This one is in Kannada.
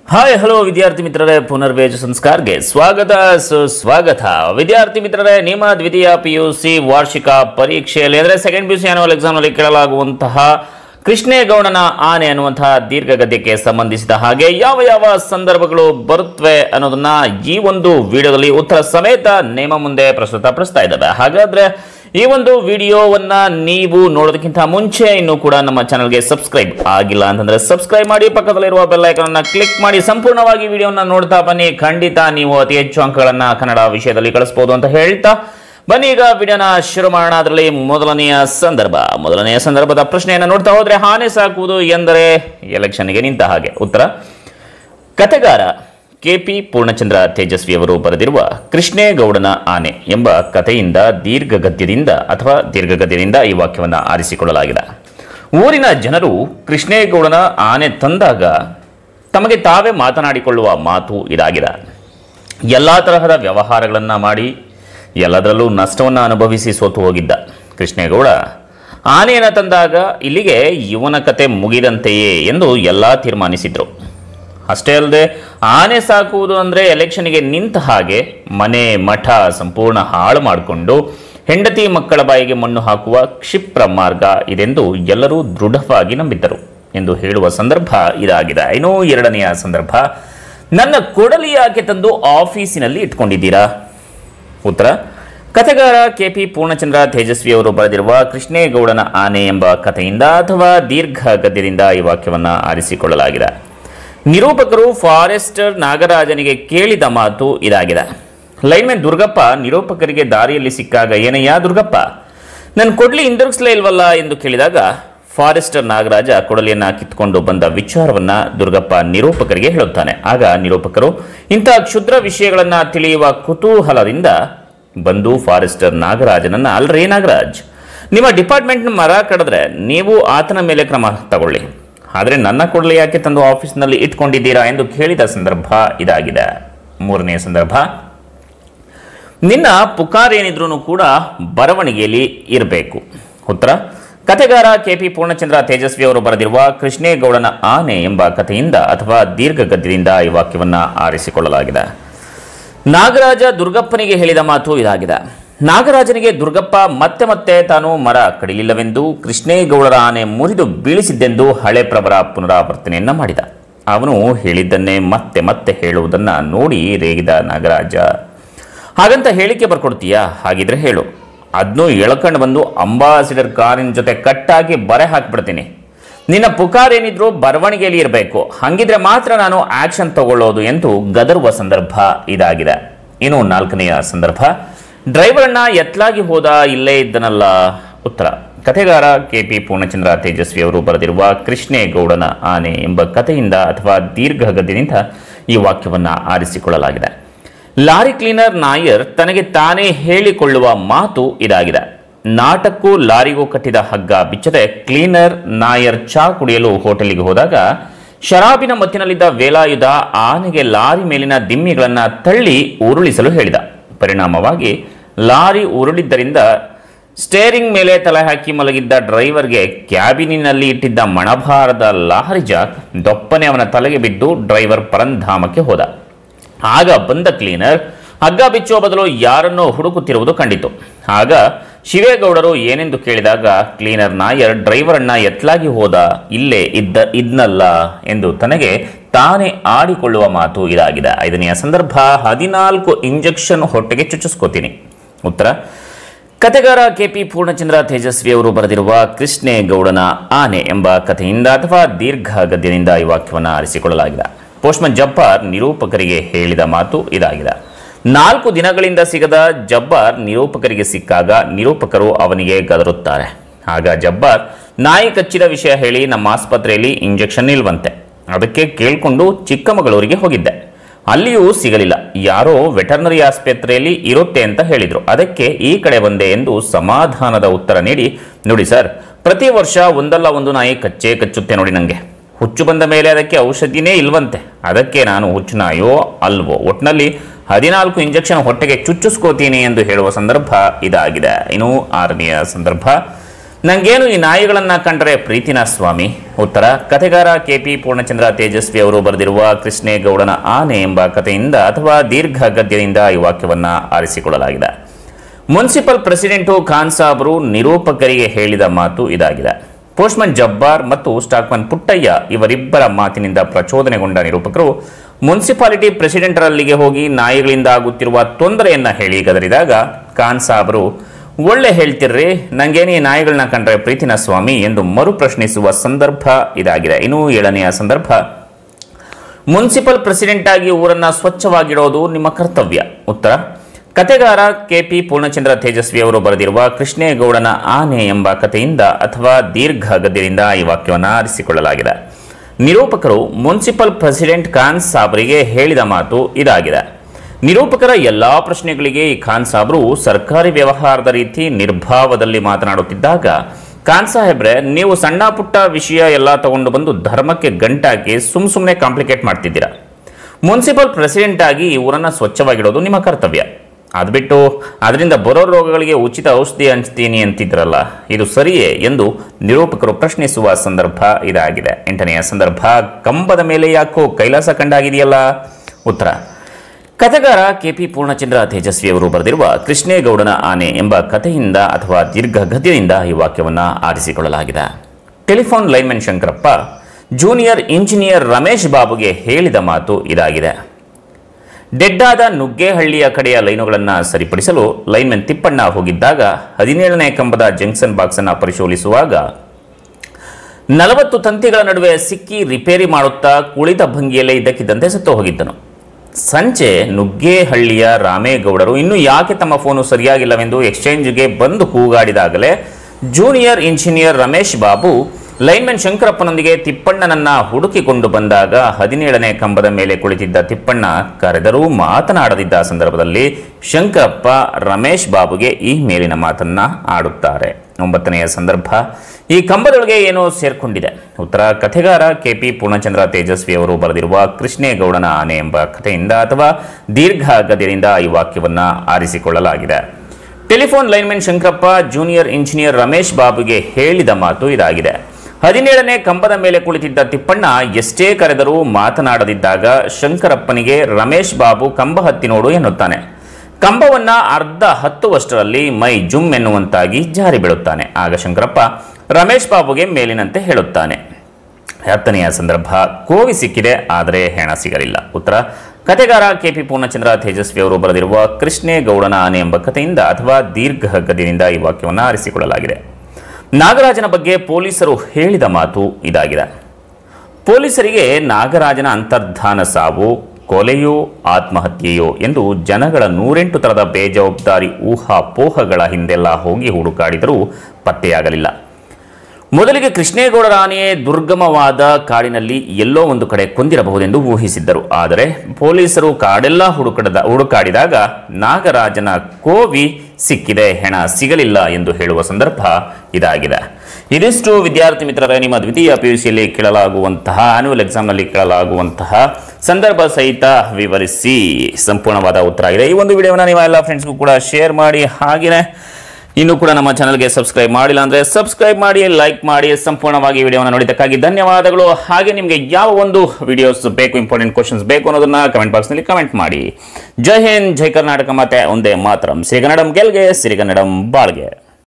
ಹಾಯ್ ಹಲೋ ವಿದ್ಯಾರ್ಥಿ ಮಿತ್ರರೇ, ಪುನರ್ವೇಜ ಸಂಸ್ಕಾರ್ಗೆ ಸ್ವಾಗತ ಸುಸ್ವಾಗತ. ವಿದ್ಯಾರ್ಥಿ ಮಿತ್ರರೇ, ನಿಮ್ಮ ದ್ವಿತೀಯ PUC ವಾರ್ಷಿಕ ಪರೀಕ್ಷೆಯಲ್ಲಿ ಅಂದರೆ ಸೆಕೆಂಡ್ PUC ಆನ್ಯುವಲ್ ಎಕ್ಸಾಮ್ನಲ್ಲಿ ಕೇಳಲಾಗುವಂತಹ ಕೃಷ್ಣೇಗೌಡನ ಆನೆ ಅನ್ನುವಂತಹ ದೀರ್ಘಗದ್ಯಕ್ಕೆ ಸಂಬಂಧಿಸಿದ ಹಾಗೆ ಯಾವ ಯಾವ ಸಂದರ್ಭಗಳು ಬರುತ್ತವೆ ಅನ್ನೋದನ್ನ ಈ ಒಂದು ವಿಡಿಯೋದಲ್ಲಿ ಉತ್ತರ ಸಮೇತ ನೇಮ ಮುಂದೆ ಪ್ರಸ್ತುತಪಡಿಸ್ತಾ ಇದ್ದಾವೆ. ಹಾಗಾದ್ರೆ ಈ ಒಂದು ವಿಡಿಯೋವನ್ನ ನೀವು ನೋಡೋದಕ್ಕಿಂತ ಮುಂಚೆ ಇನ್ನೂ ಕೂಡ ನಮ್ಮ ಚಾನಲ್ಗೆ ಸಬ್ಸ್ಕ್ರೈಬ್ ಆಗಿಲ್ಲ ಅಂತಂದ್ರೆ ಸಬ್ಸ್ಕ್ರೈಬ್ ಮಾಡಿ, ಪಕ್ಕದಲ್ಲಿರುವ ಬೆಲ್ ಐಕಾನ್ ಅನ್ನು ಕ್ಲಿಕ್ ಮಾಡಿ ಸಂಪೂರ್ಣವಾಗಿ ವಿಡಿಯೋನ ನೋಡ್ತಾ ಬನ್ನಿ. ಖಂಡಿತ ನೀವು ಅತಿ ಹೆಚ್ಚು ಅಂಕಗಳನ್ನ ಕನ್ನಡ ವಿಷಯದಲ್ಲಿ ಗಳಿಸಬಹುದು ಅಂತ ಹೇಳ್ತಾ ಬನ್ನಿ ಈಗ ವಿಡಿಯೋನ ಶುರು ಮಾಡೋಣ. ಅದರಲ್ಲಿ ಮೊದಲನೆಯ ಸಂದರ್ಭದ ಪ್ರಶ್ನೆಯನ್ನು ನೋಡ್ತಾ ಹೋದ್ರೆ, ಆನೆ ಸಾಕುವುದು ಎಂದರೆ ಎಲೆಕ್ಷನ್ಗೆ ನಿಂತ ಹಾಗೆ. ಉತ್ತರ: ಕಥೆಗಾರ KP ಪೂರ್ಣಚಂದ್ರ ತೇಜಸ್ವಿ ಅವರು ಬರೆದಿರುವ ಕೃಷ್ಣೇಗೌಡನ ಆನೆ ಎಂಬ ಕಥೆಯಿಂದ ದೀರ್ಘಗದ್ಯದಿಂದ ಈ ವಾಕ್ಯವನ್ನು ಆರಿಸಿಕೊಳ್ಳಲಾಗಿದೆ. ಊರಿನ ಜನರು ಕೃಷ್ಣೇಗೌಡನ ಆನೆ ತಂದಾಗ ತಮಗೆ ತಾವೇ ಮಾತನಾಡಿಕೊಳ್ಳುವ ಮಾತು ಇದಾಗಿದೆ. ಎಲ್ಲ ತರಹದ ವ್ಯವಹಾರಗಳನ್ನು ಮಾಡಿ ಎಲ್ಲದರಲ್ಲೂ ನಷ್ಟವನ್ನು ಅನುಭವಿಸಿ ಸೋತು ಹೋಗಿದ್ದ ಕೃಷ್ಣೇಗೌಡ ಆನೆಯನ್ನು ತಂದಾಗ ಇಲ್ಲಿಗೆ ಇವನ ಕತೆ ಮುಗಿದಂತೆಯೇ ಎಂದು ಎಲ್ಲ ತೀರ್ಮಾನಿಸಿದ್ರು. ಅಷ್ಟೇ ಅಲ್ಲದೆ ಆನೆ ಸಾಕುವುದು ಅಂದರೆ ಎಲೆಕ್ಷನ್ಗೆ ನಿಂತ ಹಾಗೆ, ಮನೆ ಮಠ ಸಂಪೂರ್ಣ ಹಾಳು ಮಾಡಿಕೊಂಡು ಹೆಂಡತಿ ಮಕ್ಕಳ ಬಾಯಿಗೆ ಮಣ್ಣು ಹಾಕುವ ಕ್ಷಿಪ್ರ ಮಾರ್ಗ ಇದೆಂದು ಎಲ್ಲರೂ ದೃಢವಾಗಿ ನಂಬಿದ್ದರು ಎಂದು ಹೇಳುವ ಸಂದರ್ಭ ಇದಾಗಿದೆ. ಇನ್ನು ಎರಡನೆಯ ಸಂದರ್ಭ: ನನ್ನ ಕೊಡಲಿ ಯಾಕೆ ತಂದು ಆಫೀಸಿನಲ್ಲಿ ಇಟ್ಕೊಂಡಿದ್ದೀರಾ? ಉತ್ತರ: ಕಥೆಗಾರ KP ಪೂರ್ಣಚಂದ್ರ ತೇಜಸ್ವಿ ಅವರು ಬರೆದಿರುವ ಕೃಷ್ಣೇಗೌಡನ ಆನೆ ಎಂಬ ಕಥೆಯಿಂದ ಅಥವಾ ದೀರ್ಘಗದ್ಯದಿಂದ ಈ ವಾಕ್ಯವನ್ನು ಆರಿಸಿಕೊಳ್ಳಲಾಗಿದೆ. ನಿರೂಪಕರು ಫಾರೆಸ್ಟರ್ ನಾಗರಾಜನಿಗೆ ಕೇಳಿದ ಮಾತು ಇದಾಗಿದೆ. ಲೈನ್ಮನ್ ದುರ್ಗಪ್ಪ ನಿರೂಪಕರಿಗೆ ದಾರಿಯಲ್ಲಿ ಸಿಕ್ಕಾಗ, ಏನಯ್ಯ ದುರ್ಗಪ್ಪ, ನನ್ನ ಕೊಡ್ಲಿ ಹಿಂದಿರುಗಿಸ್ಲೇ ಇಲ್ವಲ್ಲ ಎಂದು ಕೇಳಿದಾಗ ಫಾರೆಸ್ಟರ್ ನಾಗರಾಜ ಕೊಡಲಿಯನ್ನು ಕಿತ್ಕೊಂಡು ಬಂದ ವಿಚಾರವನ್ನ ದುರ್ಗಪ್ಪ ನಿರೂಪಕರಿಗೆ ಹೇಳುತ್ತಾನೆ. ಆಗ ನಿರೂಪಕರು ಇಂತಹ ಕ್ಷುದ್ರ ವಿಷಯಗಳನ್ನು ತಿಳಿಯುವ ಕುತೂಹಲದಿಂದ ಬಂದು ಫಾರೆಸ್ಟರ್ ನಾಗರಾಜನನ್ನ, ಅಲ್ರೇ ನಾಗರಾಜ್, ನಿಮ್ಮ ಡಿಪಾರ್ಟ್ಮೆಂಟ್ನ ಮರ ಕಡಿದ್ರೆ ನೀವು ಆತನ ಮೇಲೆ ಕ್ರಮ ತಗೊಳ್ಳಿ, ಆದರೆ ನನ್ನ ಕೊಡಲಿ ಯಾಕೆ ತಂದು ಆಫೀಸ್ನಲ್ಲಿ ಇಟ್ಕೊಂಡಿದ್ದೀರಾ ಎಂದು ಕೇಳಿದ ಸಂದರ್ಭ ಇದಾಗಿದೆ. ಮೂರನೆಯ ಸಂದರ್ಭ: ನಿನ್ನ ಪುಕಾರೇನಿದ್ರೂ ಕೂಡ ಬರವಣಿಗೆಯಲ್ಲಿ ಇರಬೇಕು. ಉತ್ತರ: ಕಥೆಗಾರ KP ಪೂರ್ಣಚಂದ್ರ ತೇಜಸ್ವಿ ಅವರು ಬರೆದಿರುವ ಕೃಷ್ಣೇಗೌಡನ ಆನೆ ಎಂಬ ಕಥೆಯಿಂದ ಅಥವಾ ದೀರ್ಘಗದ್ಯದಿಂದ ಈ ವಾಕ್ಯವನ್ನು ಆರಿಸಿಕೊಳ್ಳಲಾಗಿದೆ. ನಾಗರಾಜ ದುರ್ಗಪ್ಪನಿಗೆ ಹೇಳಿದ ಮಾತು ಇದಾಗಿದೆ. ನಾಗರಾಜನಿಗೆ ದುರ್ಗಪ್ಪ ಮತ್ತೆ ಮತ್ತೆ ತಾನು ಮರ ಕಡಿಲಿಲ್ಲವೆಂದು, ಕೃಷ್ಣೇಗೌಡರ ಆನೆ ಮುರಿದು ಬೀಳಿಸಿದ್ದೆಂದು ಹಳೆ ಪ್ರವರ ಪುನರಾವರ್ತನೆಯನ್ನ ಮಾಡಿದ. ಅವನು ಹೇಳಿದ್ದನ್ನೇ ಮತ್ತೆ ಮತ್ತೆ ಹೇಳುವುದನ್ನು ನೋಡಿ ರೇಗಿದ ನಾಗರಾಜ, ಹಾಗಂತ ಹೇಳಿಕೆ ಬರ್ಕೊಡ್ತೀಯಾ? ಹಾಗಿದ್ರೆ ಹೇಳು, ಅದನ್ನೂ ಎಳ್ಕೊಂಡು ಬಂದು ಅಂಬಾಸಿಡರ್ ಕಾರಿನ ಜೊತೆ ಕಟ್ಟಾಗಿ ಬರೆ ಹಾಕಿಬಿಡ್ತೀನಿ. ನಿನ್ನ ಪುಕಾರೇನಿದ್ರೂ ಬರವಣಿಗೆಯಲ್ಲಿ ಇರಬೇಕು, ಹಂಗಿದ್ರೆ ಮಾತ್ರ ನಾನು ಆಕ್ಷನ್ ತಗೊಳ್ಳೋದು ಎಂದು ಗದರುವ ಸಂದರ್ಭ ಇದಾಗಿದೆ. ಇನ್ನು ನಾಲ್ಕನೆಯ ಸಂದರ್ಭ: ಡ್ರೈವರ್ನ ಎತ್ತಲಾಗಿ ಹೋದ, ಇಲ್ಲೇ ಇದ್ದನಲ್ಲ. ಉತ್ತರ: ಕಥೆಗಾರ KP ಪೂರ್ಣಚಂದ್ರ ತೇಜಸ್ವಿ ಅವರು ಬರೆದಿರುವ ಕೃಷ್ಣೇಗೌಡನ ಆನೆ ಎಂಬ ಕಥೆಯಿಂದ ಅಥವಾ ದೀರ್ಘಗದ್ಯದಿಂದ ಈ ವಾಕ್ಯವನ್ನು ಆರಿಸಿಕೊಳ್ಳಲಾಗಿದೆ. ಲಾರಿ ಕ್ಲೀನರ್ ನಾಯರ್ ತನಗೆ ತಾನೇ ಹೇಳಿಕೊಳ್ಳುವ ಮಾತು ಇದಾಗಿದೆ. ನಾಟಕ್ಕೂ ಲಾರಿಗೂ ಕಟ್ಟಿದ ಹಗ್ಗ ಬಿಚ್ಚದೆ ಕ್ಲೀನರ್ ನಾಯರ್ ಚಾ ಕುಡಿಯಲು ಹೋಟೆಲಿಗೆ ಹೋದಾಗ ಶರಾಬಿನ ಮತ್ತಿನಲ್ಲಿದ್ದ ವೇಲಾಯುಧ ಆನೆಗೆ ಲಾರಿ ಮೇಲಿನ ದಿಮ್ಮಿಗಳನ್ನು ತಳ್ಳಿ ಉರುಳಿಸಲು ಹೇಳಿದ. ಪರಿಣಾಮವಾಗಿ ಲಾರಿ ಉರುಳಿದ್ದರಿಂದ ಸ್ಟೇರಿಂಗ್ ಮೇಲೆ ತಲೆ ಹಾಕಿ ಮಲಗಿದ್ದ ಡ್ರೈವರ್ಗೆ ಕ್ಯಾಬಿನಿನಲ್ಲಿ ಇಟ್ಟಿದ್ದ ಮಣಭಾರದ ಲಾರಿ ಜಾಕ್ ದೊಪ್ಪನೆ ಅವನ ತಲೆಗೆ ಬಿದ್ದು ಡ್ರೈವರ್ ಪರಂಧಾಮಕ್ಕೆ ಹೋದ. ಆಗ ಬಂದ ಕ್ಲೀನರ್ ಹಗ್ಗ ಬಿಚ್ಚುವ ಬದಲು ಯಾರನ್ನೋ ಹುಡುಕುತ್ತಿರುವುದು ಕಂಡಿತು. ಆಗ ಶಿವೇಗೌಡರು ಏನೆಂದು ಕೇಳಿದಾಗ ಕ್ಲೀನರ್ ನಾಯರ್ ಡ್ರೈವರನ್ನ ಎತ್ತಲಾಗಿ ಹೋದ, ಇಲ್ಲೇ ಇದ್ನಲ್ಲ ಎಂದು ತನಗೆ ತಾನೇ ಆಡಿಕೊಳ್ಳುವ ಮಾತು ಇದಾಗಿದೆ. ಐದನೆಯ ಸಂದರ್ಭ: 14 ಇಂಜೆಕ್ಷನ್ ಹೊಟ್ಟೆಗೆ ಚುಚ್ಚಿಸ್ಕೋತೀನಿ. ಉತ್ತರ: ಕಥೆಗಾರ KP ಪೂರ್ಣಚಂದ್ರ ತೇಜಸ್ವಿ ಅವರು ಬರೆದಿರುವ ಕೃಷ್ಣೇಗೌಡನ ಆನೆ ಎಂಬ ಕಥೆಯಿಂದ ಅಥವಾ ದೀರ್ಘಗದ್ಯದಿಂದ ಈ ವಾಕ್ಯವನ್ನು ಆರಿಸಿಕೊಳ್ಳಲಾಗಿದೆ. ಪೋಸ್ಟ್ಮನ್ ಜಬ್ಬಾರ್ ನಿರೂಪಕರಿಗೆ ಹೇಳಿದ ಮಾತು ಇದಾಗಿದೆ. 4 ದಿನಗಳಿಂದ ಸಿಗದ ಜಬ್ಬಾರ್ ನಿರೂಪಕರಿಗೆ ಸಿಕ್ಕಾಗ ನಿರೂಪಕರು ಅವನಿಗೆ ಗದರುತ್ತಾರೆ. ಆಗ ಜಬ್ಬಾರ್ ನಾಯಿ ಕಚ್ಚಿದ ವಿಷಯ ಹೇಳಿ, ನಮ್ಮ ಆಸ್ಪತ್ರೆಯಲ್ಲಿ ಇಂಜೆಕ್ಷನ್ ಇಲ್ವಂತೆ, ಅದಕ್ಕೆ ಕೇಳಿಕೊಂಡು ಚಿಕ್ಕಮಗಳೂರಿಗೆ ಹೋಗಿದ್ದೆ, ಅಲ್ಲಿಯೂ ಸಿಗಲಿಲ್ಲ, ಯಾರೋ ವೆಟರ್ನರಿ ಆಸ್ಪತ್ರೆಯಲ್ಲಿ ಇರುತ್ತೆ ಅಂತ ಹೇಳಿದ್ರು, ಅದಕ್ಕೆ ಈ ಕಡೆ ಬಂದೆ ಎಂದು ಸಮಾಧಾನದ ಉತ್ತರ ನೀಡಿ, ನೋಡಿ ಸರ್, ಪ್ರತಿ ವರ್ಷ ಒಂದಲ್ಲ ಒಂದು ನಾಯಿ ಕಚ್ಚುತ್ತೆ ನೋಡಿ, ನನಗೆ ಹುಚ್ಚು ಬಂದ ಮೇಲೆ ಅದಕ್ಕೆ ಔಷಧಿನೇ ಇಲ್ವಂತೆ, ಅದಕ್ಕೆ ನಾನು ಹುಚ್ಚು ನಾಯೋ ಅಲ್ವೋ ಒಟ್ಟಿನಲ್ಲಿ 14 ಇಂಜೆಕ್ಷನ್ ಹೊಟ್ಟೆಗೆ ಚುಚ್ಚಿಸ್ಕೋತೀನಿ ಎಂದು ಹೇಳುವ ಸಂದರ್ಭ ಇದಾಗಿದೆ. ಇನ್ನು ಆರನೆಯ ಸಂದರ್ಭ: ನಂಗೇನು ಈ ನಾಯಿಗಳನ್ನ ಕಂಡ್ರೆ ಪ್ರೀತಿನ ಸ್ವಾಮಿ. ಉತ್ತರ ಕಥೆಗಾರ KP ಪೂರ್ಣಚಂದ್ರ ತೇಜಸ್ವಿ ಅವರು ಬರೆದಿರುವ ಕೃಷ್ಣೇಗೌಡನ ಆನೆ ಎಂಬ ಕಥೆಯಿಂದ ಅಥವಾ ದೀರ್ಘ ಗದ್ಯದಿಂದ ಈ ವಾಕ್ಯವನ್ನ ಆರಿಸಿಕೊಳ್ಳಲಾಗಿದೆ. ಮುನ್ಸಿಪಲ್ ಪ್ರೆಸಿಡೆಂಟು ಖಾನ್ ಸಾಬ್ರು ನಿರೂಪಕರಿಗೆ ಹೇಳಿದ ಮಾತು ಇದಾಗಿದೆ. ಪೋಸ್ಟ್ಮನ್ ಜಬ್ಬಾರ್ ಮತ್ತು ಸ್ಟಾಕ್ಮನ್ ಪುಟ್ಟಯ್ಯ ಇವರಿಬ್ಬರ ಮಾತಿನಿಂದ ಪ್ರಚೋದನೆಗೊಂಡ ನಿರೂಪಕರು ಮುನ್ಸಿಪಾಲಿಟಿ ಪ್ರೆಸಿಡೆಂಟರಲ್ಲಿಗೆ ಹೋಗಿ ನಾಯಿಗಳಿಂದ ಆಗುತ್ತಿರುವ ತೊಂದರೆಯನ್ನ ಹೇಳಿ ಗದರಿದಾಗ ಖಾನ್ ಸಾಬ್ರು ಒಳ್ಳೆ ಹೇಳ್ತಿರ್ರಿ, ನಂಗೇನು ಈ ನಾಯಿಗಳನ್ನ ಕಂಡ್ರೆ ಪ್ರೀತಿನ ಸ್ವಾಮಿ ಎಂದು ಮರುಪ್ರಶ್ನಿಸುವ ಸಂದರ್ಭ ಇದಾಗಿದೆ. ಇನ್ನು 7ನೆಯ ಸಂದರ್ಭ, ಮುನ್ಸಿಪಲ್ ಪ್ರೆಸಿಡೆಂಟ್ ಆಗಿ ಊರನ್ನ ಸ್ವಚ್ಛವಾಗಿಡೋದು ನಿಮ್ಮ ಕರ್ತವ್ಯ. ಉತ್ತರ ಕಥೆಗಾರ KP ಪೂರ್ಣಚಂದ್ರ ತೇಜಸ್ವಿ ಅವರು ಬರೆದಿರುವ ಕೃಷ್ಣೇಗೌಡನ ಆನೆ ಎಂಬ ಕಥೆಯಿಂದ ಅಥವಾ ದೀರ್ಘ ಗದ್ಯದಿಂದ ಈ ವಾಕ್ಯವನ್ನು ಆರಿಸಿಕೊಳ್ಳಲಾಗಿದೆ. ನಿರೂಪಕರು ಮುನ್ಸಿಪಲ್ ಪ್ರೆಸಿಡೆಂಟ್ ಖಾನ್ ಸಾಬ್ರಿಗೆ ಹೇಳಿದ ಮಾತು ಇದಾಗಿದೆ. ನಿರೂಪಕರ ಎಲ್ಲಾ ಪ್ರಶ್ನೆಗಳಿಗೆ ಈ ಖಾನ್ ಸಾಬ್ರು ಸರ್ಕಾರಿ ವ್ಯವಹಾರದ ರೀತಿ ನಿರ್ಭಾವದಲ್ಲಿ ಮಾತನಾಡುತ್ತಿದ್ದಾಗ, ಖಾನ್ ಸಾಹೇಬ್ರೆ, ನೀವು ಸಣ್ಣ ಪುಟ್ಟ ವಿಷಯ ಎಲ್ಲ ತಗೊಂಡು ಬಂದು ಧರ್ಮಕ್ಕೆ ಗಂಟಾಕಿ ಸುಮ್ಮನೆ ಕಾಂಪ್ಲಿಕೇಟ್ ಮಾಡ್ತಿದ್ದೀರಾ. ಮುನ್ಸಿಪಲ್ ಪ್ರೆಸಿಡೆಂಟ್ ಆಗಿ ಈ ಊರನ್ನ ಸ್ವಚ್ಛವಾಗಿಡೋದು ನಿಮ್ಮ ಕರ್ತವ್ಯ. ಅದು ಬಿಟ್ಟು ಅದರಿಂದ ಬರೋ ರೋಗಗಳಿಗೆ ಉಚಿತ ಔಷಧಿ ಹಂಚ್ತೀನಿ ಅಂತಿದ್ರಲ್ಲ, ಇದು ಸರಿಯೇ ಎಂದು ನಿರೂಪಕರು ಪ್ರಶ್ನಿಸುವ ಸಂದರ್ಭ ಇದಾಗಿದೆ. 8ನೆಯ ಸಂದರ್ಭ, ಕಂಬದ ಮೇಲೆ ಯಾಕೋ ಕೈಲಾಸ ಕಂಡಾಗಿದೆಯಲ್ಲ. ಉತ್ತರ ಕಥೆಗಾರ KP ಪೂರ್ಣಚಂದ್ರ ತೇಜಸ್ವಿ ಅವರು ಬರೆದಿರುವ ಕೃಷ್ಣೇಗೌಡನ ಆನೆ ಎಂಬ ಕಥೆಯಿಂದ ಅಥವಾ ದೀರ್ಘ ಗದ್ಯದಿಂದ ಈ ವಾಕ್ಯವನ್ನು ಆರಿಸಿಕೊಳ್ಳಲಾಗಿದೆ. Telephone lineman Shankarappa junior engineer Ramesh ಬಾಬುಗೆ ಹೇಳಿದ ಮಾತು ಇದಾಗಿದೆ. ಡೆಡ್ಡಾದ ನುಗ್ಗೇಹಳ್ಳಿಯ ಕಡೆಯ ಲೈನುಗಳನ್ನು ಸರಿಪಡಿಸಲು ಲೈನ್ಮನ್ ತಿಪ್ಪಣ್ಣ ಹೋಗಿದ್ದಾಗ 17ನೇ ಕಂಬದ ಜಂಕ್ಷನ್ ಬಾಕ್ಸ್ ಅನ್ನು ಪರಿಶೀಲಿಸುವಾಗ 40 ತಂತಿಗಳ ನಡುವೆ ಸಿಕ್ಕಿ ರಿಪೇರಿ ಮಾಡುತ್ತಾ ಕುಳಿತ ಭಂಗಿಯಲ್ಲೇ ಇದ್ದಕ್ಕಿದ್ದಂತೆ ಸತ್ತು ಹೋಗಿದ್ದನು. ಸಂಜೆ ನುಗ್ಗೇಹಳ್ಳಿಯ ರಾಮೇಗೌಡರು ಇನ್ನೂ ಯಾಕೆ ತಮ್ಮ ಫೋನು ಸರಿಯಾಗಿಲ್ಲವೆಂದು ಎಕ್ಸ್ಚೇಂಜ್ಗೆ ಬಂದು ಕೂಗಾಡಿದಾಗಲೇ junior engineer Ramesh Babu lineman ಶಂಕರಪ್ಪನೊಂದಿಗೆ ತಿಪ್ಪಣ್ಣನನ್ನ ಹುಡುಕಿಕೊಂಡು ಬಂದಾಗ 17ನೇ ಕಂಬದ ಮೇಲೆ ಕುಳಿತಿದ್ದ ತಿಪ್ಪಣ್ಣ ಕರೆದರೂ ಮಾತನಾಡದಿದ್ದ ಸಂದರ್ಭದಲ್ಲಿ ಶಂಕರಪ್ಪ ರಮೇಶ್ ಬಾಬುಗೆ ಈ ಮೇಲಿನ ಮಾತನ್ನ ಆಡುತ್ತಾರೆ. 9ನೆಯ ಸಂದರ್ಭ, ಈ ಕಂಬದೊಳಗೆ ಏನೋ ಸೇರ್ಕೊಂಡಿದೆ. ಉತ್ತರ ಕಥೆಗಾರ KP ಪೂರ್ಣಚಂದ್ರ ತೇಜಸ್ವಿ ಅವರು ಬರೆದಿರುವ ಕೃಷ್ಣೇಗೌಡನ ಆನೆ ಎಂಬ ಕಥೆಯಿಂದ ಅಥವಾ ದೀರ್ಘ ಗದ್ಯದಿಂದ ಈ ವಾಕ್ಯವನ್ನ ಆರಿಸಿಕೊಳ್ಳಲಾಗಿದೆ. Telephone lineman Shankarappa junior engineer Ramesh ಬಾಬುಗೆ ಹೇಳಿದ ಮಾತು ಇದಾಗಿದೆ. 17ನೇ ಕಂಬದ ಮೇಲೆ ಕುಳಿತಿದ್ದ ತಿಪ್ಪಣ್ಣ ಎಷ್ಟೇ ಕರೆದರೂ ಮಾತನಾಡದಿದ್ದಾಗ ಶಂಕರಪ್ಪನಿಗೆ ರಮೇಶ್ ಬಾಬು ಕಂಬ ಹತ್ತಿ ನೋಡು ಎನ್ನುತ್ತಾನೆ. ಕಂಬವನ್ನ ಅರ್ಧ ಹತ್ತುವಷ್ಟರಲ್ಲಿ ಮೈ ಜುಮ್ ಎನ್ನುವಂತಾಗಿ ಜಾರಿ ಬೀಳುತ್ತಾನೆ. ಆಗ ಶಂಕರಪ್ಪ ರಮೇಶ್ ಬಾಬುಗೆ ಮೇಲಿನಂತೆ ಹೇಳುತ್ತಾನೆ. 10ನೆಯ ಸಂದರ್ಭ, ಕೋವಿ ಸಿಕ್ಕಿದೆ ಆದರೆ ಹೆಣ ಸಿಗಲಿಲ್ಲ. ಉತ್ತರ ಕಥೆಗಾರ KP ಪೂರ್ಣಚಂದ್ರ ತೇಜಸ್ವಿ ಅವರು ಬರೆದಿರುವ ಕೃಷ್ಣೇಗೌಡನ ಆನೆ ಎಂಬ ಕಥೆಯಿಂದ ಅಥವಾ ದೀರ್ಘ ಗದ್ಯದಿಂದ ಈ ವಾಕ್ಯವನ್ನು ಆರಿಸಿಕೊಳ್ಳಲಾಗಿದೆ. ನಾಗರಾಜನ ಬಗ್ಗೆ ಪೊಲೀಸರು ಹೇಳಿದ ಮಾತು ಇದಾಗಿದೆ. ಪೊಲೀಸರಿಗೆ ನಾಗರಾಜನ ಅಂತರ್ಧಾನ ಸಾವು ಕೊಲೆಯೋ ಆತ್ಮಹತ್ಯೆಯೋ ಎಂದು ಜನಗಳ 108 ತರದ ಬೇಜವಾಬ್ದಾರಿ ಊಹಾಪೋಹಗಳ ಹಿಂದೆಲ್ಲ ಹೋಗಿ ಹುಡುಕಾಡಿದರೂ ಪತ್ತೆಯಾಗಲಿಲ್ಲ. ಮೊದಲಿಗೆ ಕೃಷ್ಣೇಗೌಡರ ಆನೆಯೇ ದುರ್ಗಮವಾದ ಕಾಡಿನಲ್ಲಿ ಎಲ್ಲೋ ಒಂದು ಕಡೆ ಕೊಂದಿರಬಹುದೆಂದು ಊಹಿಸಿದ್ದರು. ಆದರೆ ಪೊಲೀಸರು ಕಾಡೆಲ್ಲ ಹುಡುಕಾಡಿದಾಗ ನಾಗರಾಜನ ಕೋವಿ ಸಿಕ್ಕಿದೆ, ಹೆಣ ಸಿಗಲಿಲ್ಲ ಎಂದು ಹೇಳುವ ಸಂದರ್ಭ ಇದಾಗಿದೆ. ಇದಿಷ್ಟು ವಿದ್ಯಾರ್ಥಿ ಮಿತ್ರರೇ, ನಿಮ್ಮ ದ್ವಿತೀಯ PUCಯಲ್ಲಿ ಕೇಳಲಾಗುವಂತಹ ಆನ್ಯುವಲ್ ಎಕ್ಸಾಮ್ನಲ್ಲಿ ಕೇಳಲಾಗುವಂತಹ ಸಂದರ್ಭ ಸಹಿತ ವಿವರಿಸಿ ಸಂಪೂರ್ಣವಾದ ಉತ್ತರ ಆಗಿದೆ. ಈ ಒಂದು ವಿಡಿಯೋವನ್ನು ನಿಮ್ಮ ಎಲ್ಲ ಫ್ರೆಂಡ್ಸ್ಗೂ ಕೂಡ ಶೇರ್ ಮಾಡಿ, ಹಾಗೆಯೇ ಇನ್ನೂ ಕೂಡ ನಮ್ಮ ಚಾನಲ್ಗೆ ಸಬ್ಸ್ಕ್ರೈಬ್ ಮಾಡಿಲ್ಲ ಅಂದರೆ ಸಬ್ಸ್ಕ್ರೈಬ್ ಮಾಡಿ, ಲೈಕ್ ಮಾಡಿ. ಸಂಪೂರ್ಣವಾಗಿ ವಿಡಿಯೋವನ್ನು ನೋಡಿದ್ದಕ್ಕಾಗಿ ಧನ್ಯವಾದಗಳು. ಹಾಗೆ ನಿಮಗೆ ಯಾವ ಒಂದು ವಿಡಿಯೋಸ್ ಬೇಕು, ಇಂಪಾರ್ಟೆಂಟ್ ಕ್ವಶನ್ಸ್ ಬೇಕು ಅನ್ನೋದನ್ನ ಕಮೆಂಟ್ ಬಾಕ್ಸ್ನಲ್ಲಿ ಕಮೆಂಟ್ ಮಾಡಿ. ಜೈ ಹಿಂದ್, ಜೈ ಕರ್ನಾಟಕ, ಮತ್ತೆ ಒಂದೇ ಮಾತರಂ. ಸಿರಿಗನ್ನಡಂ ಗೆಲ್ಗೆ, ಸಿರಿಗನ್ನಡಂ ಬಾಳ್ಗೆ.